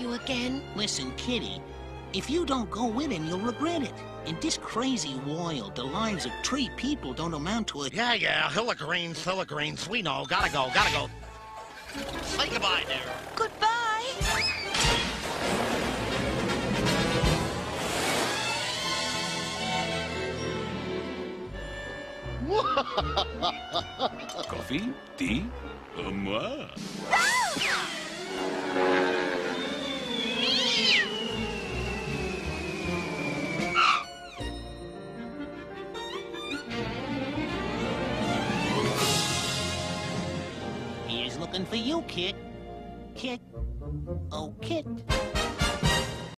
you again? Listen, Kitty, if you don't go with him, you'll regret it. In this crazy world, the lives of 3 people don't amount to a... Yeah, Hilligreens, we know. Gotta go. Say goodbye, dear. Goodbye. Coffee? Tea? Au moi. Here's looking for you, Kit. Kit. Oh, Kit.